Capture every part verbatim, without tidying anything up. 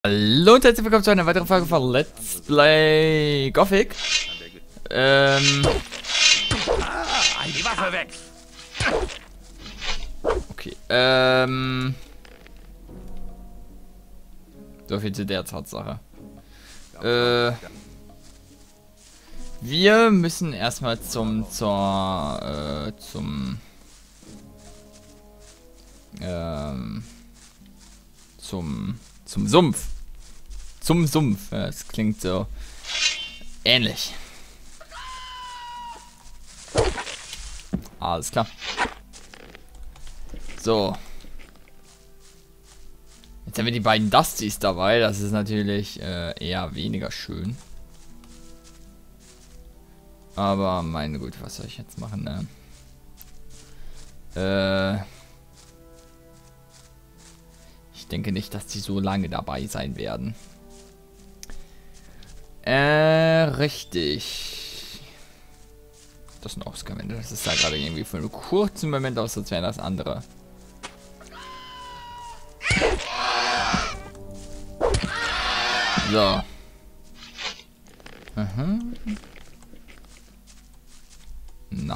Hallo und herzlich willkommen zu einer weiteren Folge von Let's Play Gothic. Ähm. Ah, die Waffe weg! Okay, ähm. So viel zu der Tatsache. Äh. Wir müssen erstmal zum, zur, äh, zum, ähm, zum, zum Sumpf. Zum Sumpf. Ja, das klingt so ähnlich. Alles klar. So. Jetzt haben wir die beiden Dustys dabei. Das ist natürlich äh, eher weniger schön. Aber meine Güte, was soll ich jetzt machen, ne? Äh. Ich denke nicht, dass die so lange dabei sein werden. Äh, richtig. Das ist ein Ausgewende. Das ist da gerade irgendwie für einen kurzen Moment aus, als wäre das andere. So. Mhm. Na.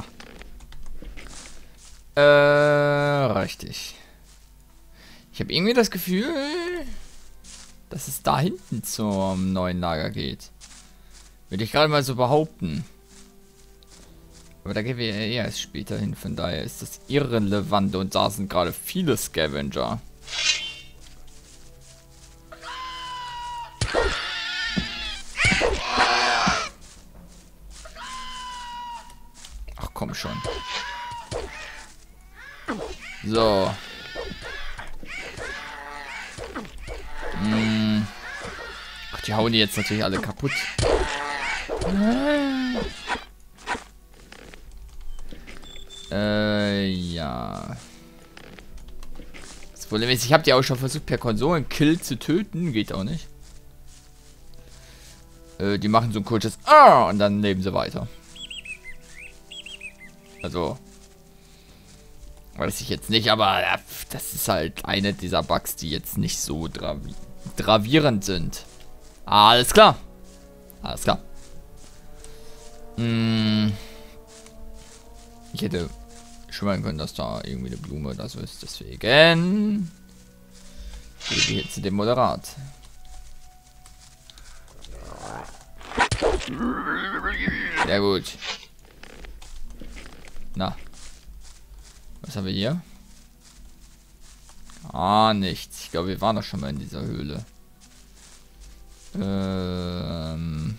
Äh, richtig. Ich habe irgendwie das Gefühl, dass es da hinten zum neuen Lager geht. Würde ich gerade mal so behaupten. Aber da gehen wir eher erst später hin, von daher ist das irrelevant und da sind gerade viele Scavenger. Ach komm schon. So. Hm. Ach, die hauen die jetzt natürlich alle kaputt. Äh, ja. Das Problem ist, ich habe die auch schon versucht, per Konsolenkill zu töten. Geht auch nicht. Äh, die machen so ein kurzes Ah und dann leben sie weiter. Also. Weiß ich jetzt nicht, aber äh, das ist halt eine dieser Bugs, die jetzt nicht so gravi gravierend sind. Alles klar. Alles klar. Hm. Ich hätte schwören können, dass da irgendwie eine Blume oder so ist. Deswegen gehen wir hier zu dem Moderat. Sehr gut. Na. Was haben wir hier? Ah, nichts. Ich glaube, wir waren doch schon mal in dieser Höhle. Ähm.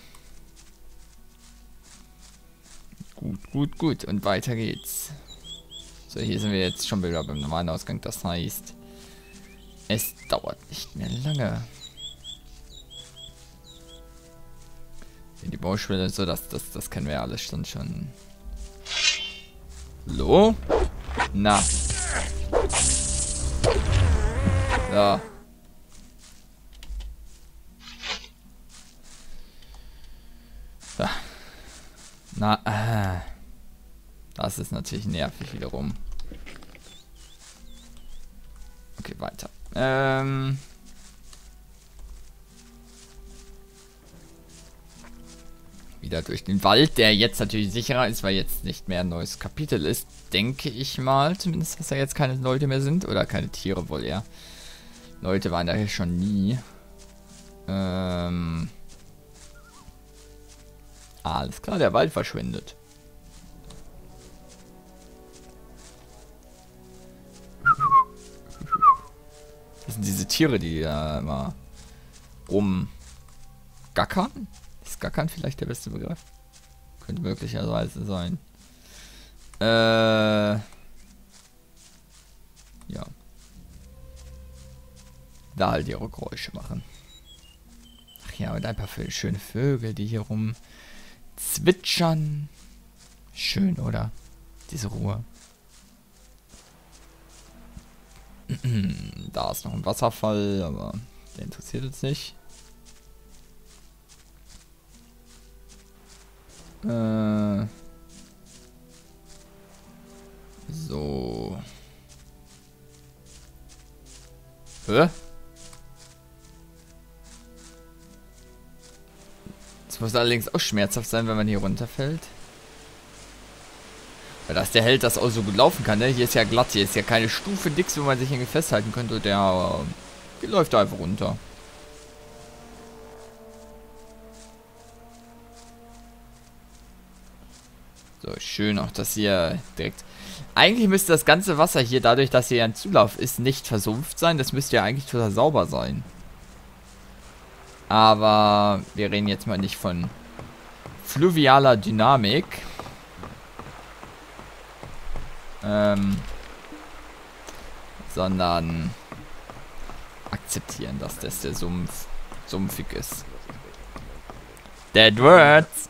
Gut, gut, gut. Und weiter geht's. So, hier sind wir jetzt schon wieder beim normalen Ausgang. Das heißt, es dauert nicht mehr lange. Die Baustelle, so, das, das, das kennen wir ja alles schon schon. Hallo? Na. So. So. Na, äh. Das ist natürlich nervig wiederum. Okay, weiter. Ähm. Wieder durch den Wald, der jetzt natürlich sicherer ist, weil jetzt nicht mehr ein neues Kapitel ist, denke ich mal. Zumindest, dass da jetzt keine Leute mehr sind. Oder keine Tiere wohl eher. Leute waren da hier schon nie. Ähm. Alles klar, der Wald verschwindet. Das sind diese Tiere, die da immer rumgackern. Ist Gackern vielleicht der beste Begriff? Könnte möglicherweise sein. Äh. Ja. Da halt ihre Geräusche machen. Ach ja, und ein paar schöne Vögel, die hier rum zwitschern. Schön, oder? Diese Ruhe. Da ist noch ein Wasserfall, aber der interessiert uns nicht. Äh. So. Hä? Das muss allerdings auch schmerzhaft sein, wenn man hier runterfällt. Weil dass der Held das auch so gut laufen kann, ne? Hier ist ja glatt, hier ist ja keine Stufe nix, wo man sich irgendwie festhalten könnte. Der, äh, der läuft da einfach runter. So, schön auch, dass hier direkt... Eigentlich müsste das ganze Wasser hier, dadurch, dass hier ein Zulauf ist, nicht versumpft sein. Das müsste ja eigentlich total sauber sein. Aber wir reden jetzt mal nicht von fluvialer Dynamik. Ähm, sondern akzeptieren, dass das der Sumpf sumpfig ist. Dead Words!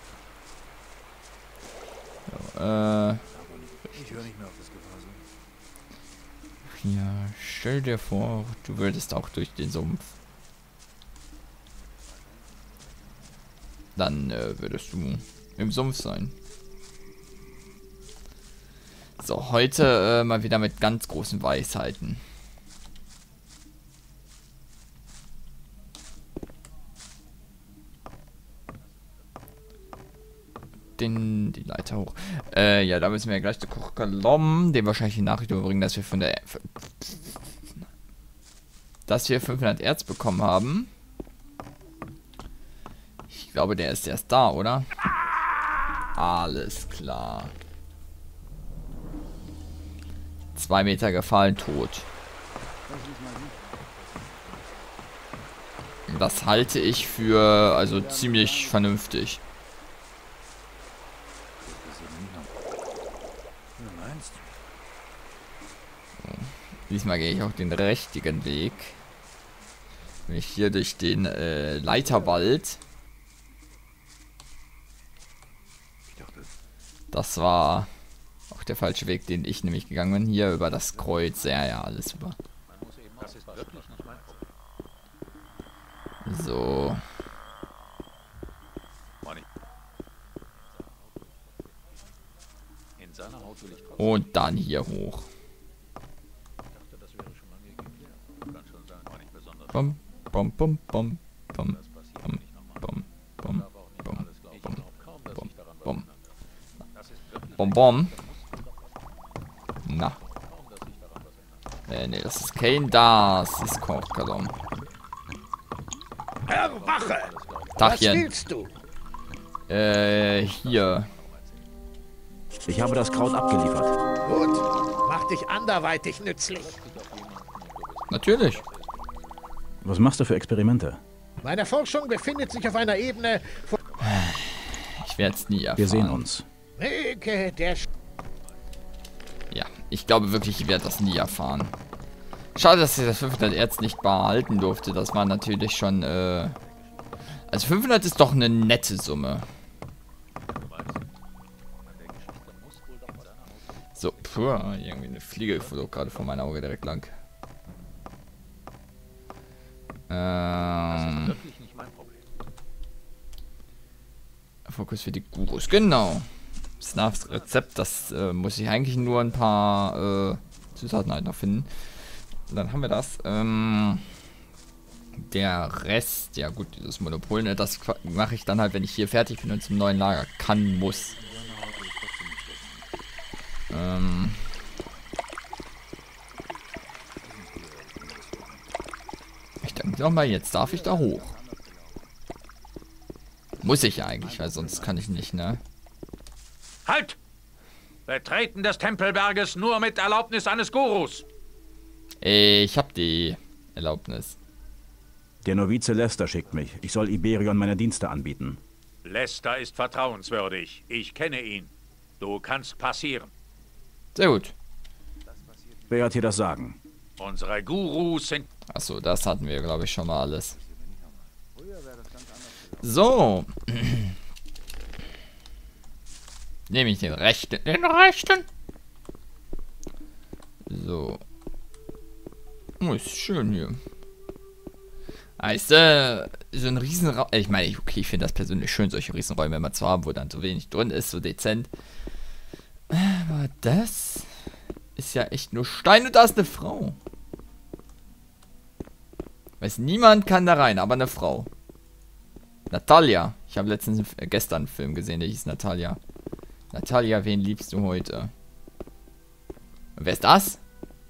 So, äh... Ja, stell dir vor, du würdest auch durch den Sumpf. Dann äh, würdest du im Sumpf sein. So, heute äh, mal wieder mit ganz großen Weisheiten. Den, die Leiter hoch. Äh, ja, da müssen wir ja gleich zu Kochkalom, dem wahrscheinlich die Nachricht überbringen, dass wir von der... dass wir fünfhundert Erz bekommen haben. Ich glaube, der ist erst da, oder? Alles klar. Zwei Meter gefallen, tot. Das halte ich für, also ziemlich vernünftig. Diesmal gehe ich auch den richtigen Weg. Bin ich hier durch den äh, Leiterwald. Das war auch der falsche Weg, den ich nämlich gegangen bin. Hier über das Kreuz. Ja, ja, alles super. So. Und dann hier hoch. Bum, bum, bum, bum, bum, bum, bum, bum, bum, bum, bum, bum, bum. Na. Äh, nee, das ist Kane, das ist Kochkalom. Erwache! Tachchen. Was willst du? Äh, hier. Ich habe das Kraut abgeliefert. Gut, mach dich anderweitig nützlich. Natürlich. Was machst du für Experimente? Meine Forschung befindet sich auf einer Ebene von... Ich werde es nie erfahren. Wir sehen uns. Möge der... Sch Ja, ich glaube wirklich, ich werde das nie erfahren. Schade, dass ich das fünfhundert Erz nicht behalten durfte. Das war natürlich schon, äh... Also fünfhundert ist doch eine nette Summe. So, puh, irgendwie eine Fliege flog gerade vor meinem Auge direkt lang. Ähm... Fokus für die Gurus, genau. Snafs Rezept, das äh, muss ich eigentlich nur ein paar äh, Zutaten halt noch finden. Dann haben wir das. Ähm, der Rest, ja gut, dieses Monopol, ne, das mache ich dann halt, wenn ich hier fertig bin und zum neuen Lager kann, muss. Ähm... Ich denke doch mal, jetzt darf ich da hoch. Muss ich ja eigentlich, weil sonst kann ich nicht, ne? Halt! Betreten des Tempelberges nur mit Erlaubnis eines Gurus. Ich hab die Erlaubnis. Der Novize Lester schickt mich. Ich soll Iberion meine Dienste anbieten. Lester ist vertrauenswürdig. Ich kenne ihn. Du kannst passieren. Sehr gut. Wer hat hier das Sagen? Unsere Gurus sind... Achso, das hatten wir, glaube ich, schon mal alles. So. Nehme ich den rechten. Den rechten. So. Oh, ist schön hier. Heißt, äh, so ein Riesenraum. Ich meine, okay, ich finde das persönlich schön, solche Riesenräume immer zu haben, wo dann so wenig drin ist, so dezent. Aber das ist ja echt nur Stein und da ist eine Frau. Weiß, niemand kann da rein, aber eine Frau. Natalia. Ich habe letztens, äh, gestern einen Film gesehen, der hieß Natalia. Natalia, wen liebst du heute? Und wer ist das?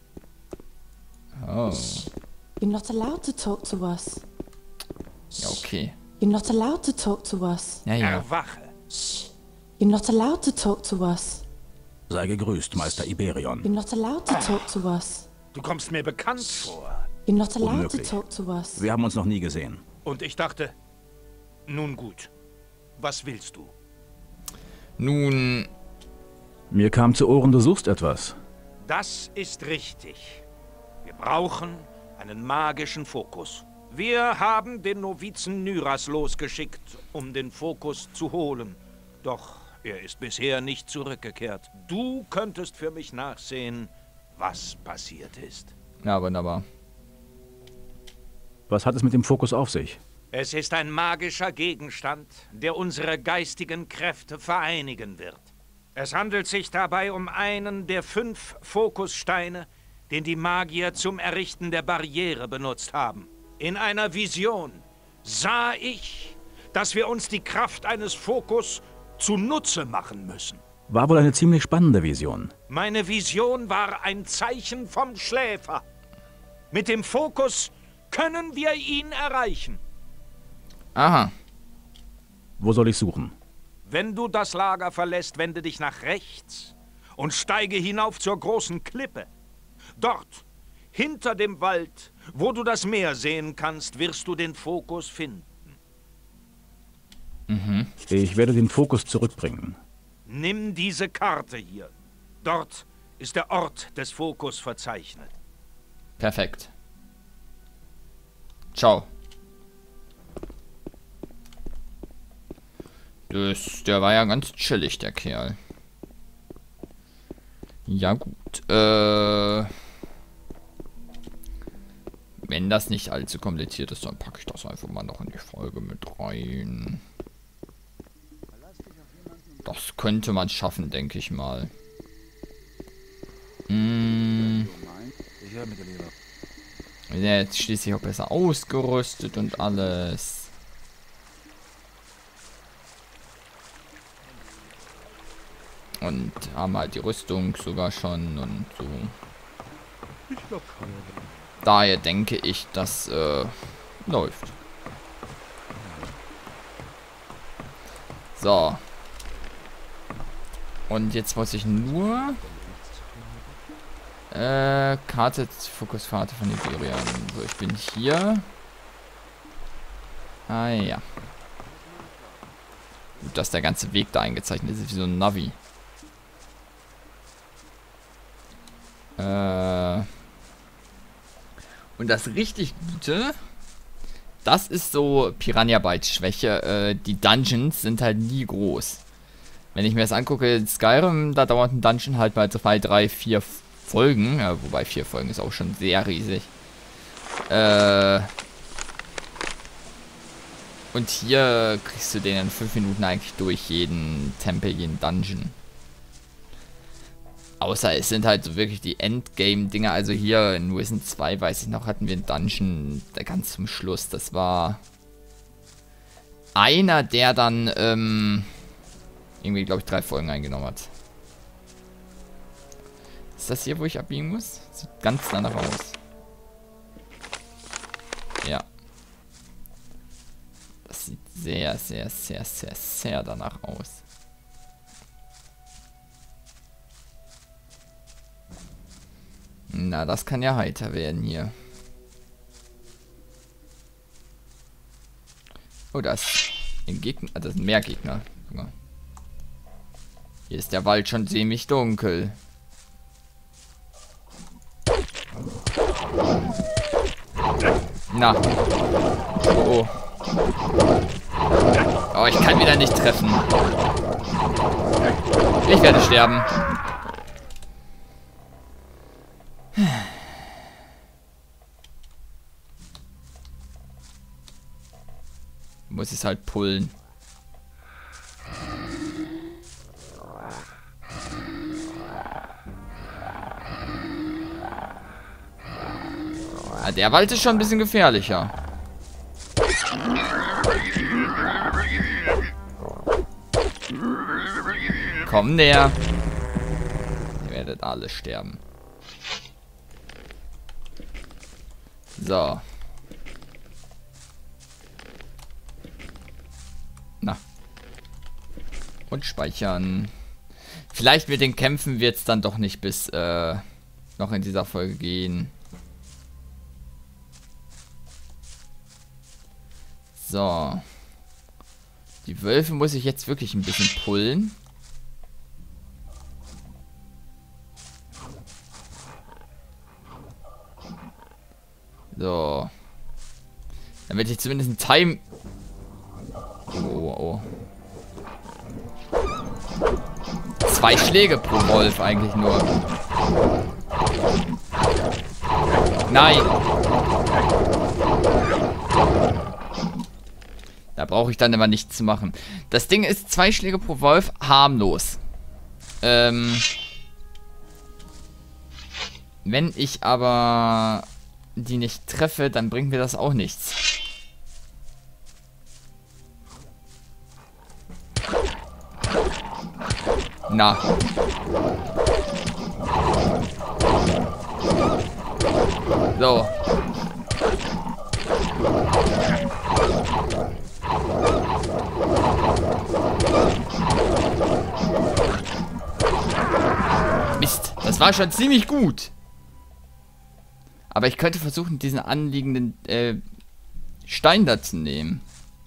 Oh. You're not allowed to talk to us. Ja, okay. You're not allowed to talk to us. Ja, ja. Erwache. You're not allowed to talk to us. Sei gegrüßt, Meister Iberion. You're not allowed to talk to us. Du kommst mir bekannt vor. You're not allowed to Unmöglich. talk to us. Wir haben uns noch nie gesehen. Und ich dachte, nun gut, was willst du? Nun, Mir kam zu Ohren, du suchst etwas. Das ist richtig. Wir brauchen einen magischen Fokus. Wir haben den Novizen Nyras losgeschickt, um den Fokus zu holen. Doch er ist bisher nicht zurückgekehrt. Du könntest für mich nachsehen, was passiert ist. ja, wunderbar. Was hat es mit dem Fokus auf sich? Es ist ein magischer Gegenstand, der unsere geistigen Kräfte vereinigen wird. Es handelt sich dabei um einen der fünf Fokussteine, den die Magier zum Errichten der Barriere benutzt haben. In einer Vision sah ich, dass wir uns die Kraft eines Fokus zunutze machen müssen. War wohl eine ziemlich spannende Vision. Meine Vision war ein Zeichen vom Schläfer. Mit dem Fokus können wir ihn erreichen. Aha. Wo soll ich suchen? Wenn du das Lager verlässt, wende dich nach rechts und steige hinauf zur großen Klippe. Dort, hinter dem Wald, wo du das Meer sehen kannst, wirst du den Fokus finden. Mhm. Ich werde den Fokus zurückbringen. Nimm diese Karte hier. Dort ist der Ort des Fokus verzeichnet. Perfekt. Ciao. Das, der war ja ganz chillig, der Kerl. Ja gut. Äh, wenn das nicht allzu kompliziert ist, dann packe ich das einfach mal noch in die Folge mit rein. Das könnte man schaffen, denke ich mal. Hm. Ja, jetzt schließlich auch besser ausgerüstet und alles. Und haben halt die Rüstung sogar schon und so. Daher denke ich, das äh, läuft. So. Und jetzt muss ich nur äh, Karte, Fokuskarte von Iberion. So, ich bin hier. Ah ja. Gut, dass der ganze Weg da eingezeichnet ist, wie so ein Navi. Äh. Und das richtig Gute, das ist so Piranha Bytes Schwäche. Äh, die Dungeons sind halt nie groß. Wenn ich mir das angucke, in Skyrim, da dauert ein Dungeon halt mal zwei, drei, vier Folgen. Ja, wobei vier Folgen ist auch schon sehr riesig. Äh. Und hier kriegst du den in fünf Minuten eigentlich durch, jeden Tempel, jeden Dungeon. Außer es sind halt so wirklich die Endgame-Dinger. Also hier in Risen zwei, weiß ich noch, hatten wir einen Dungeon ganz zum Schluss. Das war einer, der dann ähm, irgendwie, glaube ich, drei Folgen eingenommen hat. Ist das hier, wo ich abbiegen muss? Sieht ganz danach aus. Ja. Das sieht sehr, sehr, sehr, sehr, sehr danach aus. Na, das kann ja heiter werden hier. Oh, das ist ein Gegner. Das sind mehr Gegner. Guck mal. Hier ist der Wald schon ziemlich dunkel. Na. Oh, oh. Oh, ich kann wieder nicht treffen. Ich werde sterben. Muss es halt pullen. Ah, der Wald ist schon ein bisschen gefährlicher. Komm näher. Ihr werdet alle sterben. So. Na. Und speichern. Vielleicht mit den Kämpfen wird es dann doch nicht bis äh, noch in dieser Folge gehen. So. Die Wölfe muss ich jetzt wirklich ein bisschen pullen. So. Damit ich zumindest ein Time... Oh, oh. Zwei Schläge pro Wolf eigentlich nur. Nein. Da brauche ich dann immer nichts zu machen. Das Ding ist, zwei Schläge pro Wolf, harmlos. Ähm... Wenn ich aber die nicht treffe, dann bringt mir das auch nichts. Na. So. Mist, das war schon ziemlich gut. Aber ich könnte versuchen, diesen anliegenden äh, Stein da zu nehmen.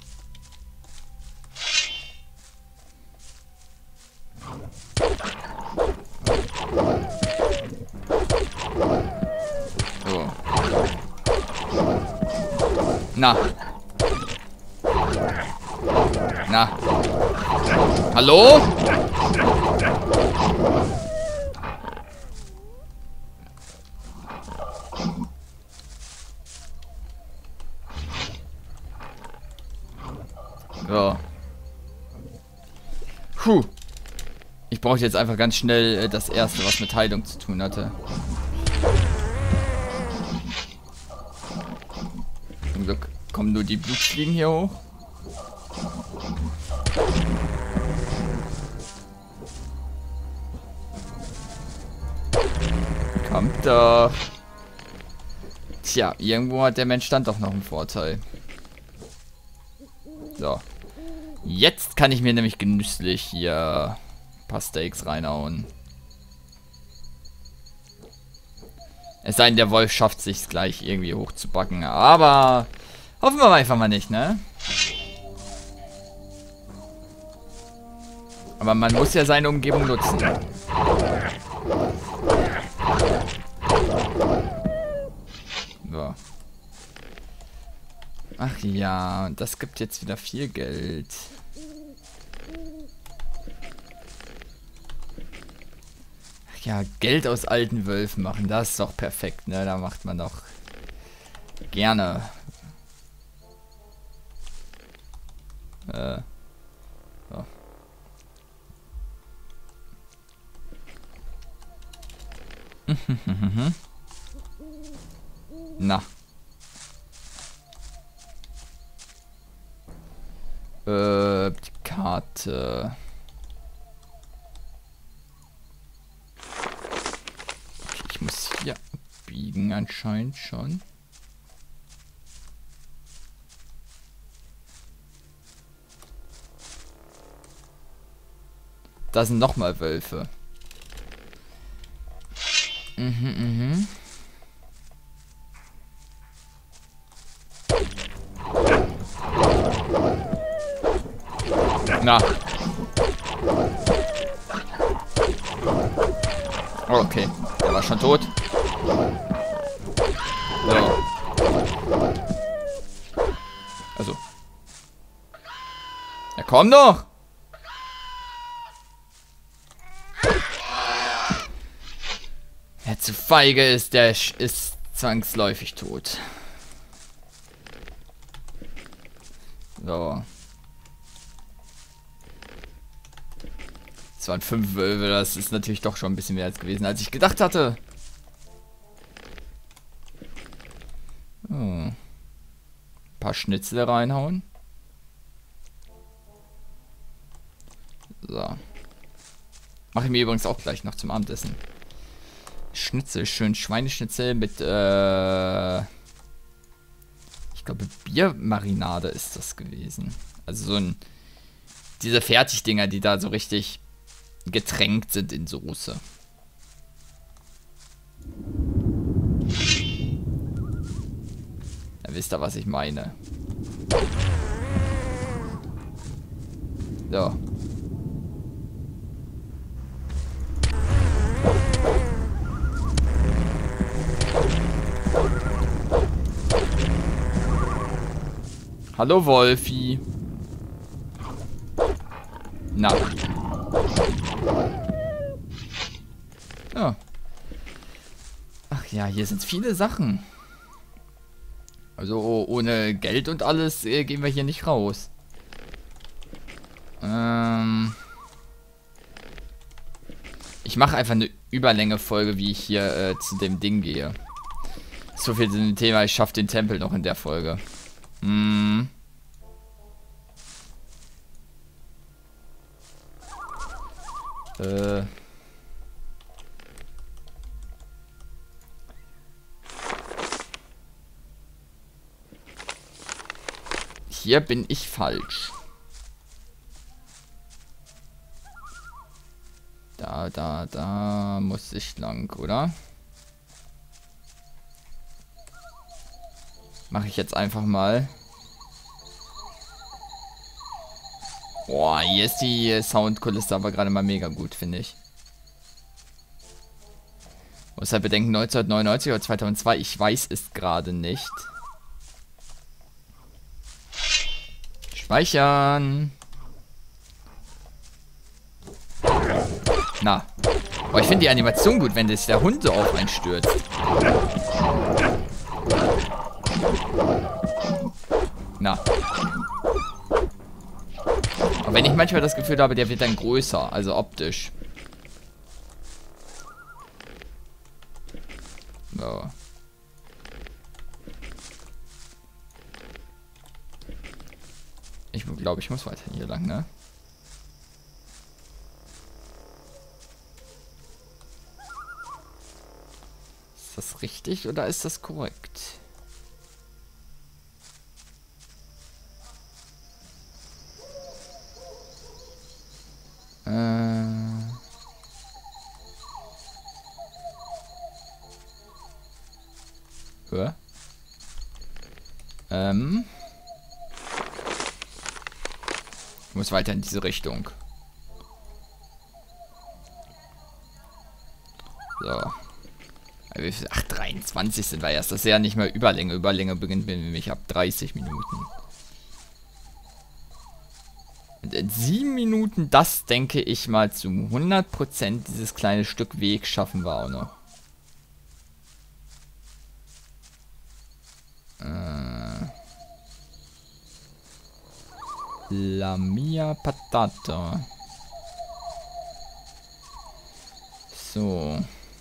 So. Na. Na. Hallo? So. Puh. Ich brauche jetzt einfach ganz schnell äh, das erste, was mit Heilung zu tun hatte. Zum Glück kommen nur die Blutfliegen hier hoch. Kommt doch. Tja, irgendwo hat der Mensch dann doch noch einen Vorteil. So. Jetzt kann ich mir nämlich genüsslich hier ein paar Steaks reinhauen. Es sei denn, der Wolf schafft sich's gleich irgendwie hochzubacken. Aber hoffen wir einfach mal nicht, ne? Aber man muss ja seine Umgebung nutzen. So. Ach ja, und das gibt jetzt wieder viel Geld. Ach ja, Geld aus alten Wölfen machen, das ist doch perfekt, ne? Da macht man doch gerne. Äh. So. Na. Äh, die Karte. Okay, ich muss hier abbiegen anscheinend schon. Da sind nochmal Wölfe. Mhm, mhm. Na. Okay, der war schon tot. So. Also. Ja, komm doch! Wer zu feige ist, der ist zwangsläufig tot. So. Es waren fünf Wölfe, das ist natürlich doch schon ein bisschen mehr als gewesen, als ich gedacht hatte. Oh. Ein paar Schnitzel reinhauen. So. Mache ich mir übrigens auch gleich noch zum Abendessen. Schnitzel, schön Schweineschnitzel mit, äh... ich glaube, Biermarinade ist das gewesen. Also so ein... diese Fertigdinger, die da so richtig getränkt sind in Soße. Ja, wisst ihr, was ich meine. So. Hallo Wolfi. Na. Ja. Ach ja, hier sind viele Sachen. Also ohne Geld und alles äh, gehen wir hier nicht raus. Ähm ich mache einfach eine Überlänge-Folge, wie ich hier äh, zu dem Ding gehe. So viel zu dem Thema, ich schaffe den Tempel noch in der Folge. Hm. Äh. Hier bin ich falsch. Da, da, da muss ich lang, oder? Mache ich jetzt einfach mal. Boah, hier ist die Soundkulisse aber gerade mal mega gut, finde ich. Muss halt bedenken, neunzehnhundertneunundneunzig oder zweitausendzwei, ich weiß es gerade nicht. Speichern. Na. Oh, ich finde die Animation gut, wenn das der Hund so auf einen stürzt. Na. Aber wenn ich manchmal das Gefühl habe, der wird dann größer, also optisch. So. Ich glaube, ich muss weiter hier lang, ne? Ist das richtig oder ist das korrekt? Äh... Hör? Ähm... Ich muss weiter in diese Richtung. So. Ach, dreiundzwanzig sind wir erst. Das ist ja nicht mehr Überlänge. Überlänge beginnt nämlich ab dreißig Minuten. Und in sieben Minuten, das denke ich mal zu hundert Prozent, dieses kleine Stück Weg schaffen wir auch noch. Äh... La mia patata. So.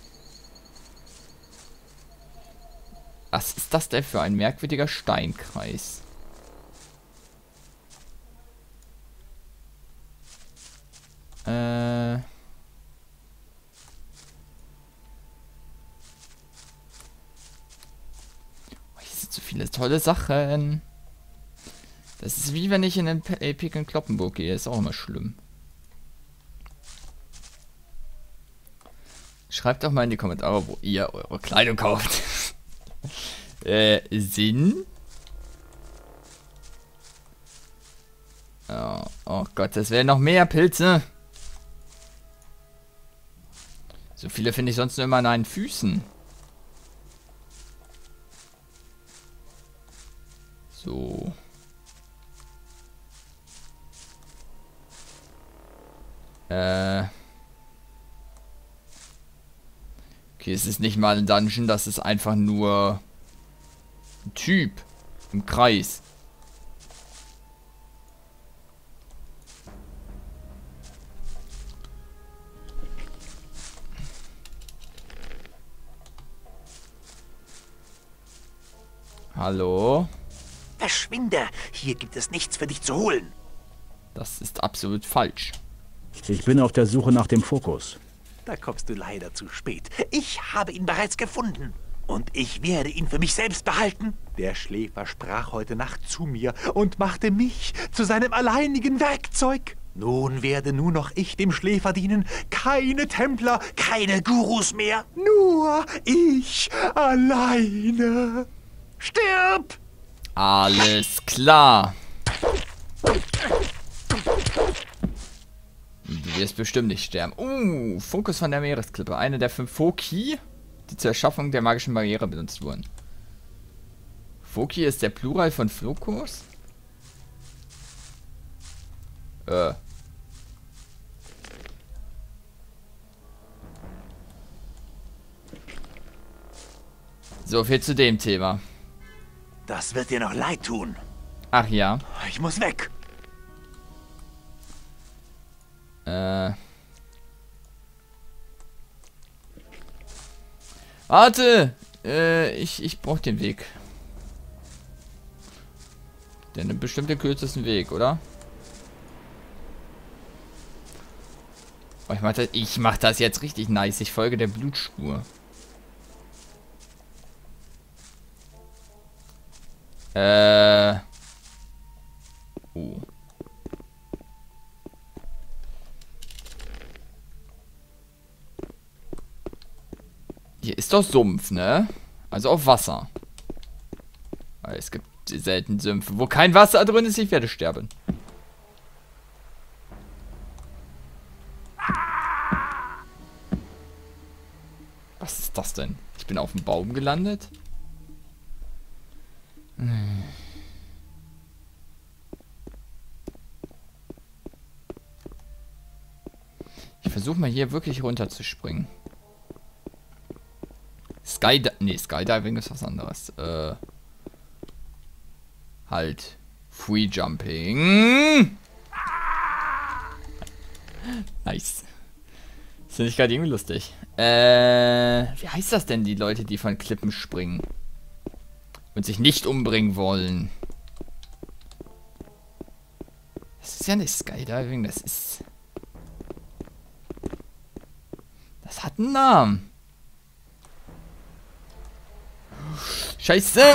Was ist das denn für ein merkwürdiger Steinkreis? Äh. Oh, hier sind so viele tolle Sachen. Das ist wie wenn ich in den Epic in Kloppenburg gehe. Ist auch immer schlimm. Schreibt doch mal in die Kommentare, wo ihr eure Kleidung kauft. äh, Sinn? Oh, oh Gott, das wären noch mehr Pilze. So viele finde ich sonst nur immer an deinen Füßen. So. Äh. Okay, es ist nicht mal ein Dungeon, das ist einfach nur ein Typ im Kreis. Hallo? Verschwinde! Hier gibt es nichts für dich zu holen. Das ist absolut falsch. Ich bin auf der Suche nach dem Fokus. Da kommst du leider zu spät. Ich habe ihn bereits gefunden. Und ich werde ihn für mich selbst behalten. Der Schläfer sprach heute Nacht zu mir und machte mich zu seinem alleinigen Werkzeug. Nun werde nur noch ich dem Schläfer dienen. Keine Templer, keine Gurus mehr. Nur ich alleine. Stirb! Alles klar. Du wirst bestimmt nicht sterben. Uh, Fokus von der Meeresklippe. Eine der fünf Foki, die zur Erschaffung der magischen Barriere benutzt wurden. Foki ist der Plural von Fokus? Äh. So viel zu dem Thema. Das wird dir noch leid tun. Ach ja. Ich muss weg. Äh. Warte! Äh, ich, ich brauche den Weg. Den bestimmt den kürzesten Weg, oder? Oh, ich mach das, ich mach das jetzt richtig nice. Ich folge der Blutspur. Äh. Uh. Hier ist doch Sumpf, ne? Also auf Wasser. Weil es gibt selten Sümpfe, wo kein Wasser drin ist. Ich werde sterben. Was ist das denn? Ich bin auf dem Baum gelandet. Hm. Ich versuche mal hier wirklich runterzuspringen. Skydi- nee, Skydiving ist was anderes. Äh, halt. Free Jumping. Nice. Das finde ich gerade irgendwie lustig. Äh, wie heißt das denn, die Leute, die von Klippen springen? Und sich nicht umbringen wollen? Das ist ja nicht Skydiving, das ist... Das hat einen Namen. Scheiße!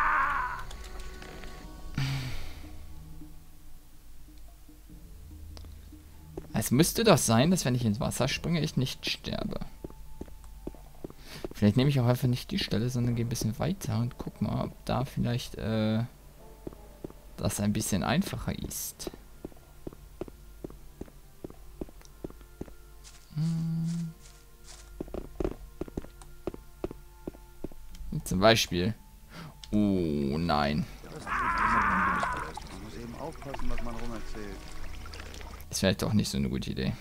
Es müsste doch sein, dass wenn ich ins Wasser springe, ich nicht sterbe. Vielleicht nehme ich auch einfach nicht die Stelle, sondern gehe ein bisschen weiter und guck mal, ob da vielleicht äh, das ein bisschen einfacher ist. Hm. Zum Beispiel. Oh nein. Ist vielleicht doch nicht so eine gute Idee.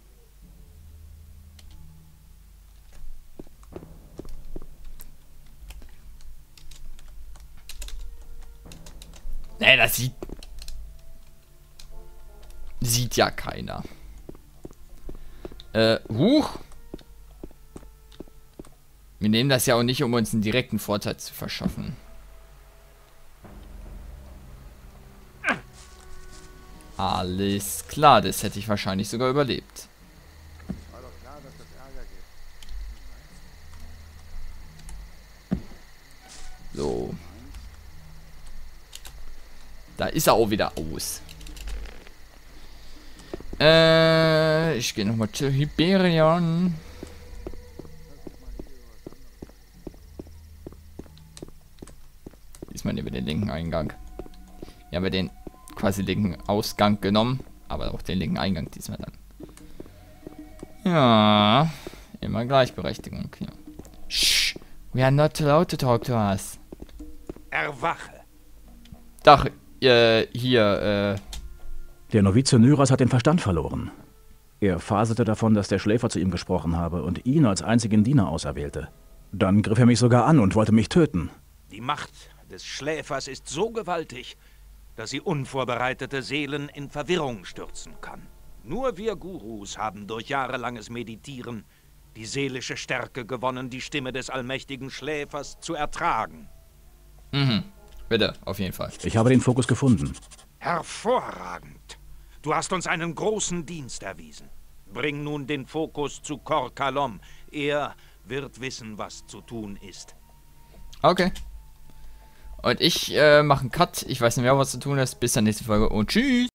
Nee, das sieht... Sieht ja keiner. Äh, huch. Wir nehmen das ja auch nicht, um uns einen direkten Vorteil zu verschaffen. Alles klar, das hätte ich wahrscheinlich sogar überlebt. So. Da ist er auch wieder aus. Äh, ich gehe nochmal zu Hyperion. Diesmal nehmen wir den linken Eingang. Ja, wir den quasi linken Ausgang genommen, aber auch den linken Eingang diesmal dann. Ja, immer Gleichberechtigung. Ja. Shh, we are not allowed to talk to us. Erwache. Doch, äh, hier, äh... Der Novize Nyras hat den Verstand verloren. Er faselte davon, dass der Schläfer zu ihm gesprochen habe und ihn als einzigen Diener auserwählte. Dann griff er mich sogar an und wollte mich töten. Die Macht des Schläfers ist so gewaltig, dass sie unvorbereitete Seelen in Verwirrung stürzen kann. Nur wir Gurus haben durch jahrelanges Meditieren die seelische Stärke gewonnen, die Stimme des allmächtigen Schläfers zu ertragen. Mhm. Bitte, auf jeden Fall. Ich habe den Fokus gefunden. Hervorragend. Du hast uns einen großen Dienst erwiesen. Bring nun den Fokus zu Kor Kalom. Er wird wissen, was zu tun ist. Okay. Und ich äh, mache einen Cut. Ich weiß nicht mehr, was zu tun ist. Bis zur nächsten Folge und tschüss.